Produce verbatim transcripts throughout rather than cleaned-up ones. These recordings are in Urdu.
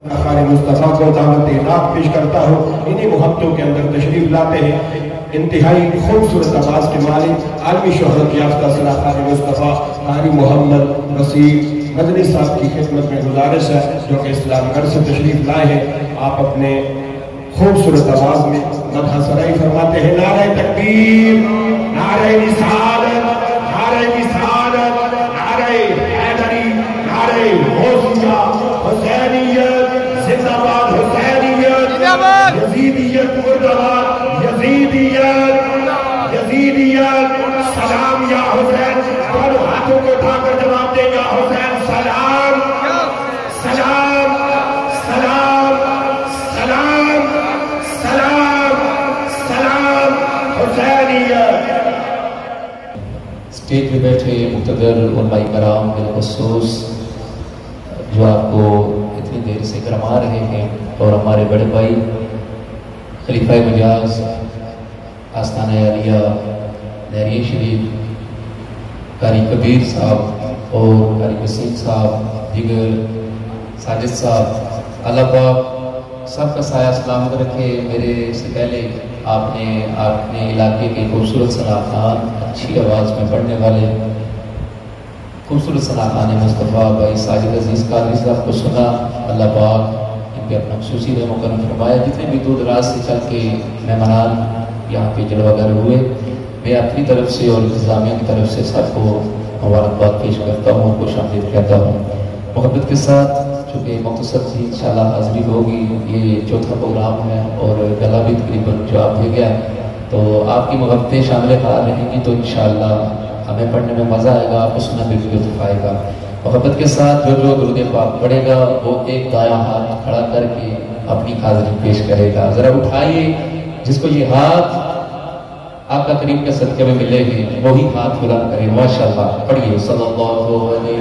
خالد مصطفیٰ کو دعوت خاک پیش کرتا ہوں. انہی محبتوں کے اندر تشریف لاتے ہیں انتہائی خوبصورت آواز کے مالک عالمی شہرت یافتہ سنا خالد مصطفیٰ قاری محمد رسید مدنی صاحب کی خدمت میں گزارش ہے جو کہ اسلام گھر سے تشریف لائے ہیں. آپ اپنے خوبصورت آواز میں مدح سرائی فرماتے ہیں. نعرہ تکبیر، نعرہ رسالت، نعرہ رسالت، نعرہ حیدری، نعرہ غوثیہ، حسینیت زندہ باد، حسینیت یزیدیت مردہ باد، یزیدیت یزیدیت. سلام یا حسین، دونوں ہاتھوں کو اٹھا کر جواب دے یا حسین. سلام سلام سلام سلام سلام سلام حسینیت. اسٹیج پہ بیٹھے مقتدر علماء کرام بالخصوص جو آپ کو اتنی دیر سے گرما رہے ہیں، اور ہمارے بڑے بھائی خلیفہ مجاز آستانہ عالیہ نہریہ شریف قاری کبیر صاحب اور قاری وسیم صاحب، دیگر ساجد صاحب، اللہ پاک سب کا سایہ سلامت رکھے. میرے سے پہلے آپ نے اپنے علاقے کے خوبصورت صلاحان اچھی آواز میں پڑھنے والے خوبصورت صلاحان مصطفیٰ بھائی ساجد عزیز قادری صاحب کو سنا. اللہ پاک ان پہ اپنا خصوصی رحم و کرم فرمایا. جتنے بھی دور دراز سے چل کے مہمانان یہاں پہ جلوہ گر ہوئے، میں اپنی طرف سے اور انتظامیہ کی طرف سے سب کو مبارکباد پیش کرتا ہوں، خوش آمدید کہتا ہوں. محبت کے ساتھ چونکہ مختصر سی انشاءاللہ حاضری ہوگی، یہ چوتھا پروگرام ہے اور گلا بھی تقریباً جواب دے گیا، تو آپ کی محبتیں شامل حال رہیں گی تو انشاءاللہ ہمیں پڑھنے میں مزہ آئے گا، آپ کو سننا بھی لطف آئے گا. محبت کے ساتھ جو جو درود پاک پڑھے گا وہ ایک دایاں ہاتھ کھڑا کر کے اپنی حاضری پیش کرے گا. ذرا اٹھائیے جس کو یہ ہاتھ آپ کا کریم کے صدقے میں ملے گی وہی ہاتھ بلند کرے. ماشاءاللہ پڑھیے صلی اللہ علیہ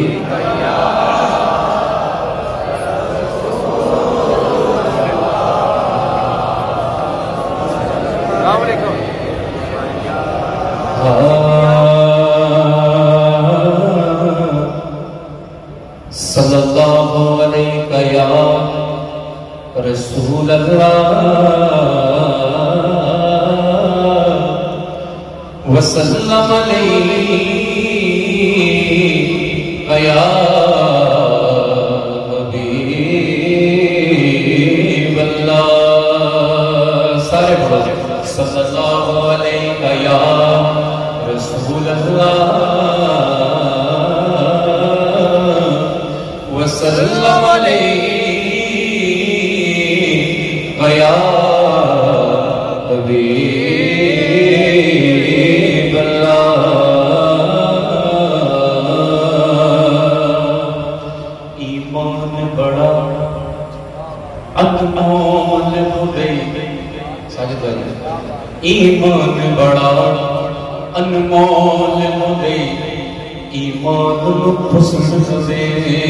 صلی اللہ علیہ یا رسول اللہ وسلم علیہ یا حبیب اللہ. سارے پڑھو صلی اللہ علیہ یا رسول اللہ وسلم علیہ یا حبیب اللہ. ایمان بڑا انمول ہوئی، ساجد بھائی ایمان بڑا انمول ہوئی، ایمان پسند دے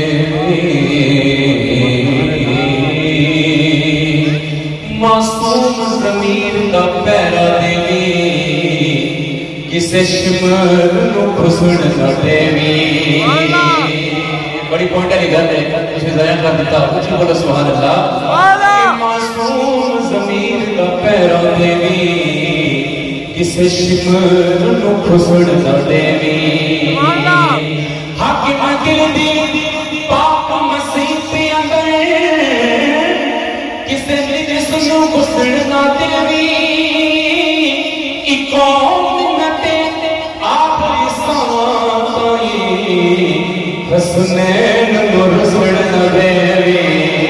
معصوم ضمیر کا پیرا دیوی، کسے شمر نو پسند نہ دیوی. بڑی پوائنٹ ہے گل ہے، اسے ضائع کر دیتا. کچھ بولو سبحان اللہ. معصوم ضمیر کا پیرا دیوی، کسے شمر نو پسند نہ دیوی. حاکم دل دی پاک مسیح پہ اندر، کسے دل سنو پسند نہ دیوی. ایک منت آخری سوائی، حسنین نو رسول نہ دیوی.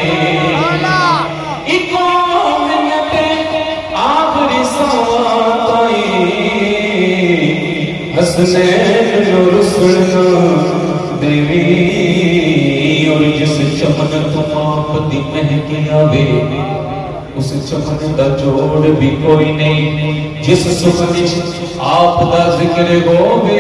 ایک منت آخری سوائی، حسنین نو رسول نہ دیوی. اور جس چمن تمام دی مہکی آوے، اس چمن دا جوڑ بھی کوئی نہیں. جس سخن آپ دا ذکر ہووے،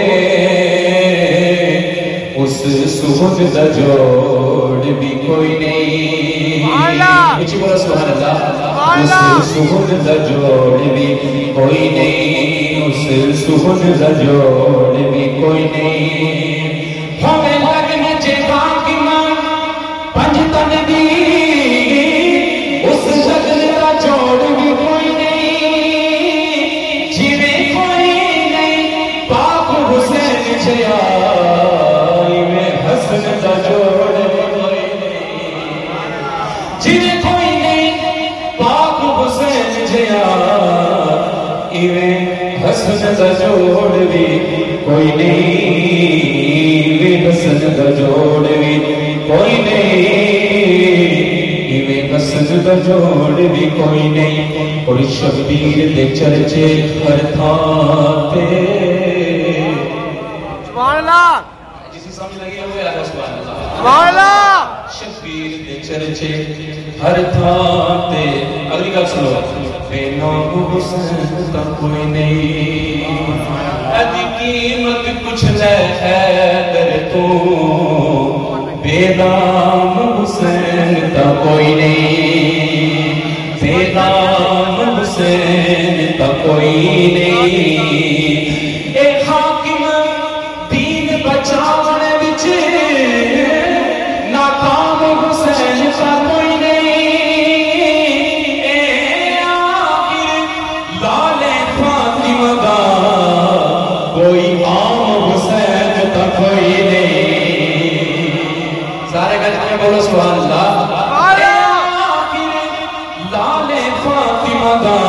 اس سخن دا جوڑ بھی کوئی نہیں. اچھی بولا سبحان اللہ. اس سخن دا جوڑ بھی کوئی نہیں، اس سخن دا جوڑ بھی کوئی نہیں. ہمیں لگن چیتا کی ماں پنج تن دی حسن دا جوڑ بھی کوئی نہیں، وے حسن دا جوڑ بھی کوئی نہیں، وے حسن دا جوڑ بھی کوئی نہیں۔ اور شبیر دے چرچے ہر تھان تے، سبحان اللہ، جسی سمجھ لگی ہوئے آدھا سبحان اللہ، سبحان اللہ۔ شبیر دے چرچے ہر تھان تے، اگلی گل سنو، بے نام حسین کا کوئی نہیں، ادھی قیمت کچھ لے حیدر تو، بے نام حسین کا کوئی نہیں، بے نام حسین کا کوئی نہیں۔ اے حاکم دین بچانے وچ ناکام حسین کا کوئی نہیں، اے آخر لال فاطمہ دا کوئی عام حسین کا کوئی نہیں۔ سارے گھر میں بولو سبحان اللہ۔ اے آخر لال فاطمہ دا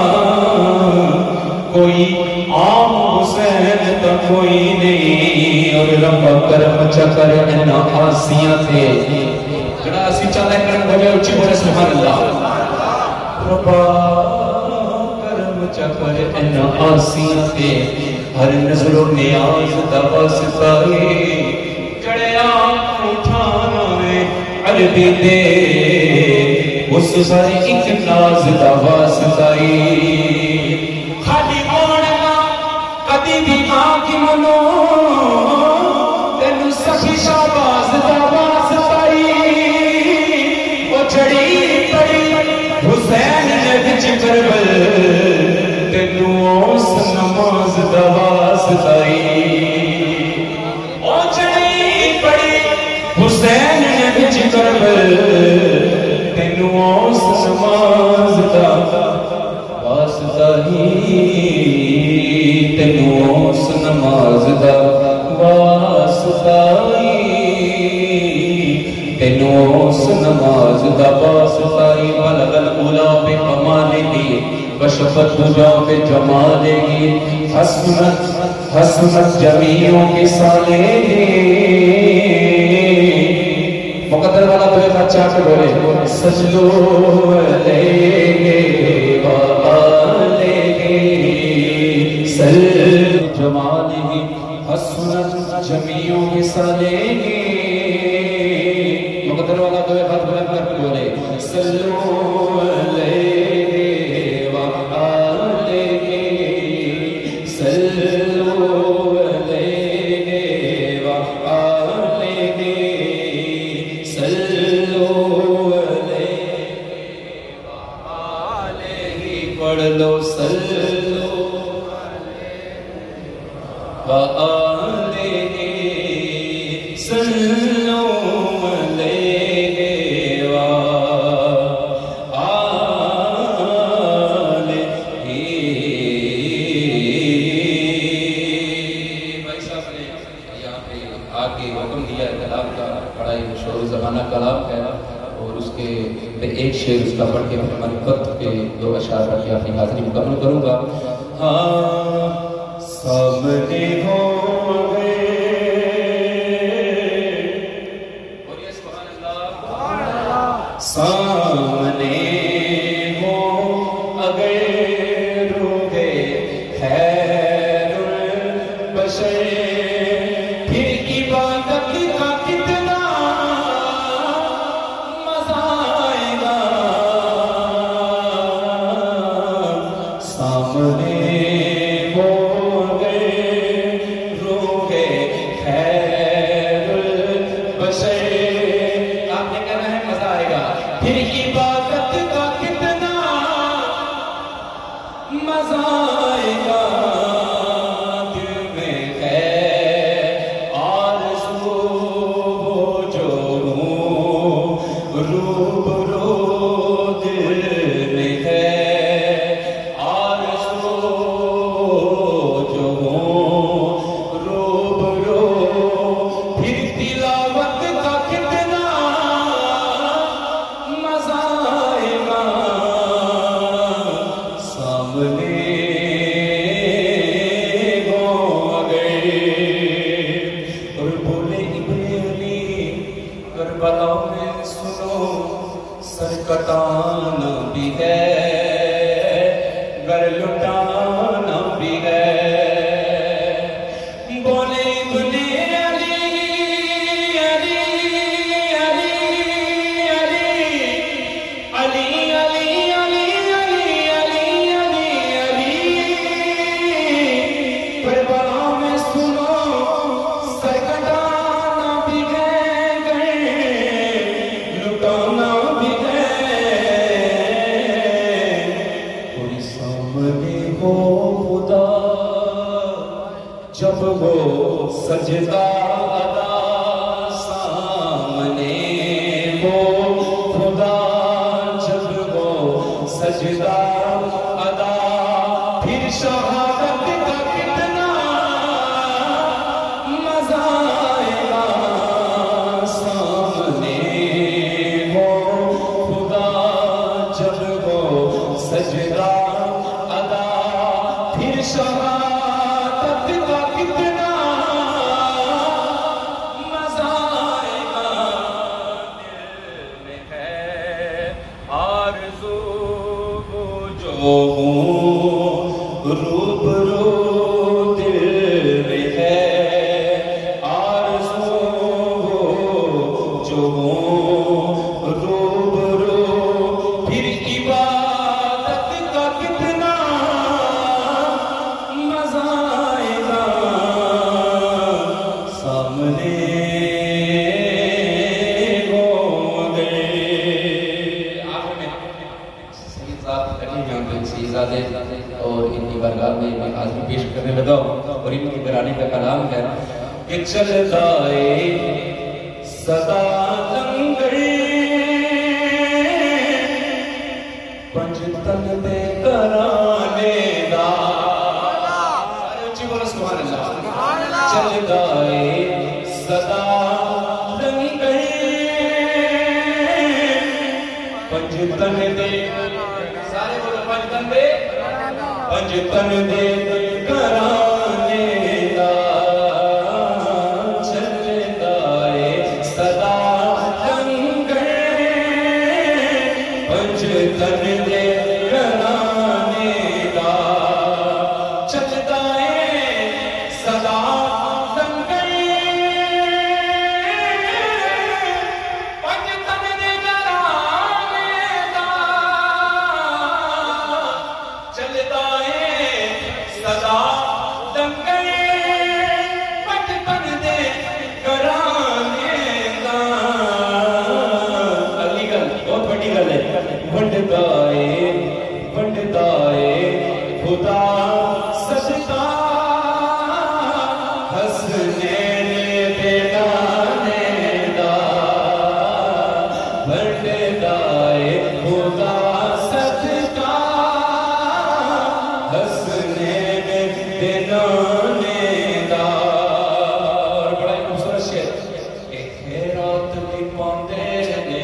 کوئی عام حسین کا کوئی نہیں۔ اور رب کرم چکر ان آسیاں تھے، جڑا اسی چاہتا ہے کرم بولے اچھی بولے سبحان اللہ۔ رب کرم چکر ان آسیاں تھے، ہر نظر و نیاز دا واسطہ ہے، جڑے آپ اٹھانا ہے عربی دے اس سارے ایک ناز دا واسطہ ہے۔ خالی موڑنا کدی بھی آنکھ منو، تینو سخی شاباز دا واسطہ ہے، وہ جڑی پڑی حسین نے بچ کربل، تینو اس نماز دا واسطہ ہے، وہ جڑی پڑی حسین نے بچ کربل، تینو اس نماز دا واسطہ ہے، تینو اس نماز دا واسطہ ہے، تینو اس نماز دا واسطہ ہے۔ بلغ العلا بکمالہ وشفت الہجا بجمالہ، حسنت حسنت جمیع خصالہ۔ مقدر والا تو ایک اچھا کے بولے، سجدو علیہ وآلہ سلم جمالہ، حسنت جمیع خصالہ۔ مقدر والا تو ایک بولے بولے، سلو علیہ وآلہ سلو علیہ وآلہ سلو علیہ وآلہ، پڑھ لو سلو وآلہ سلو علیہ وآلہ۔ بھائی صاحب نے یہاں پہ آگے حکم دیا ہے کلام کا، بڑا ہی مشہور زمانہ کلام ہے، اور اس کے ایک شعر اس کا پڑھ کے میں ہماری وقت کے دو اشعار رکھ کے اپنی حاضری مکمل کروں گا۔ ہاں سامنے ہو گئے، بولیے سبحان اللہ، سامنے ہو اگر روحے خیر البشر، پھر عبادت کا کتنا مزہ آئے گا، سامنے ہو گئے روحے خیر البشر۔ آپ نے کہنا ہے مزہ آئے گا، پھر عبادت کا کتنا مزہ آئے گا، دل میں خیر وہ سجدہ ادا سامنے وہ خدا جب وہ سجدہ ادا پھر شہادت کا کتنا مزہ آئے گا سامنے وہ خدا جب وہ سجدہ ادا پھر شہادت کا کتنا مزہ آئے گا دل میں ہے آرزو وہ جو ہوں روبرو دل میں ہے آرزو وہ جو ہوں روبرو پھر عبادت کا کتنا مزہ آئے گا سامنے ہوں گے آخر میں سید ذات کرنی جانتے سید زادے اور ان کی برگاہ میں میں آزمی پیش کرنے لگا ہوں اور ان کی گرانے کا کلام ہے کہ چلتا ہے صدا لنگر پنجتن دے کرانے دا اچھی بولو سبحان اللہ چلتا ہے صدا لنگر پنجتن دے سارے بولو پنجتن دے پنجتن دے کرانے دا چلتا ہے صدا لنگر پنجتن دے کرانے دا چلتا ہے صدا لنگر پنجتن دے کرانے دا چلتا ہے صدا لنگر پنجتن دے کرانے دا اگلی گل بہت بڑی گل ہے ونڈتا ہے ونڈتا ہے خدا سجدہ حسنین بیگانے دا ونڈتا ہے خدا سجدہ حسنین بیگانے دا اور بڑا ہی خوبصورت شعر کہ خیرات بھی پاندے نے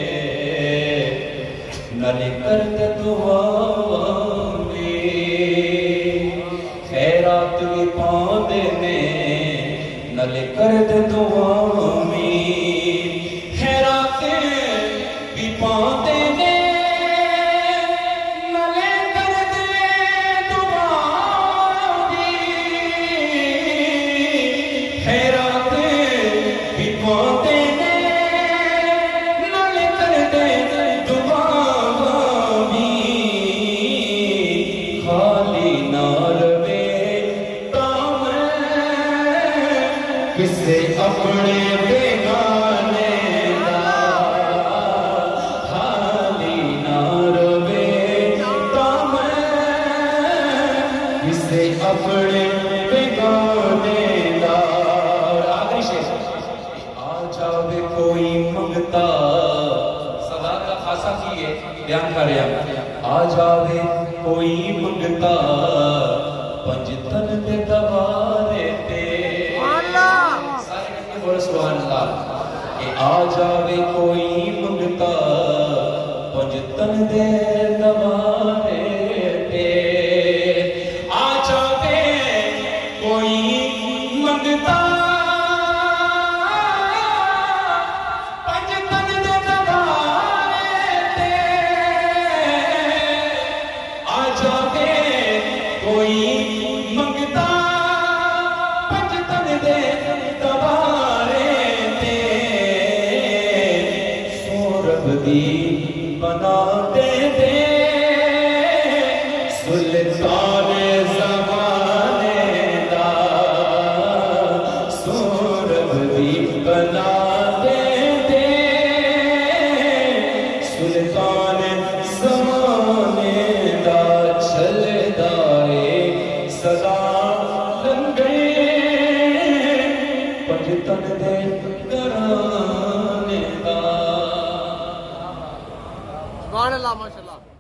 نلے کرد دعا میں خیرات بھی پاندے نے نلے کرد دعا میں خیرات بھی پاندے نے نلے کرد دعا میں خیرات بھی پاندے نے نلے کرد دعا خالی نہ روے دامن کسے اپنے بیگانے دا خالی نہ روے دامن کسے اپنے بیگانے دا اور آخری شیخ آ جاوے کوئی منگتا صدا کا خاصہ کیے بیان کر رہا آ جاوے کوئی منگتا پنجتن دے دوارے تے سارے کہتے بولے سبحان اللہ کہ آ جاوے کوئی منگتا پنجتن دے دوارے تے آ جاوے کوئی منگتا پنجتن دے دوارے تے آ جاوے کوئی منگتا پنجتن دے دوارے تے سورب دی بنا دے دے سلطان زمانے دا سورب دی بنا دے دے سلطان زمانے دا چل دائے صدا لنگر گھر دے گھرانے دا سبحان اللہ ماشاءاللہ